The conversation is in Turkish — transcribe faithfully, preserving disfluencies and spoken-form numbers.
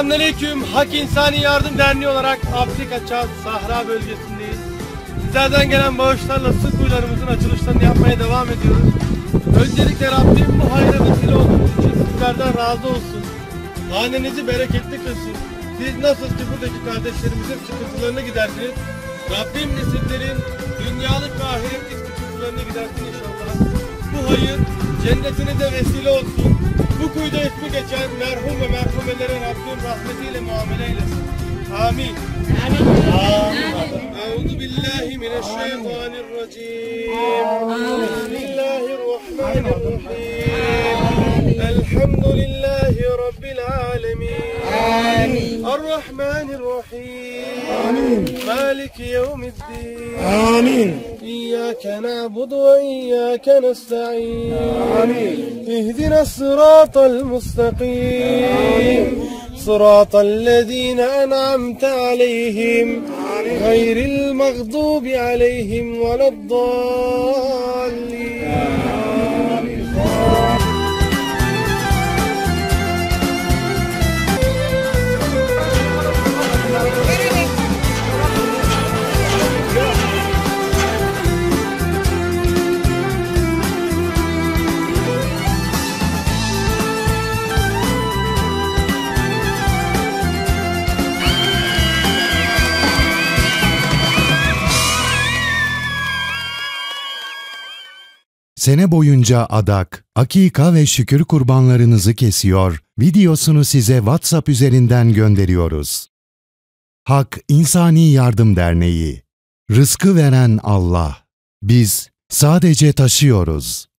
Selamünaleyküm. Hak İnsani Yardım Derneği olarak Afrika Çal Sahra bölgesindeyiz. Sizlerden gelen bağışlarla su kuyularımızın açılışlarını yapmaya devam ediyoruz. Öncelikle Rabbim bu hayra vesile olduğunuz için sizlerden razı olsun. Hanenizi bereketli kılsın. Siz nasıl ki buradaki kardeşlerimizin sıkıntılarını gidersiniz, Rabbim de sizlerin dünyalık ve ahiretlik sıkıntılarını gidersin inşallah. Bu hayır cennetinize vesile olsun. Bu kuyuda ismi geçen merhum ve merhumelere Rabbim rahmetiyle muamele eylesin. Amin. Amin. Euzu billahi mineşşeytanirracim. Bismillahirrahmanirrahim. Elhamdülillahi Rabbil alemin. Errahmanirrahim. Amin. Maliki yevmiddin. Amin. İyyâke na'budu ve iyyâke nesta'in. Amin. İhdina sıratal mustakîm. Sıratal lezîne en'amte aleyhim. Gayril mağdubi aleyhim veleddâllîn. Sene boyunca adak, akika ve şükür kurbanlarınızı kesiyor, videosunu size WhatsApp üzerinden gönderiyoruz. Hak İnsani Yardım Derneği. Rızkı veren Allah. Biz sadece taşıyoruz.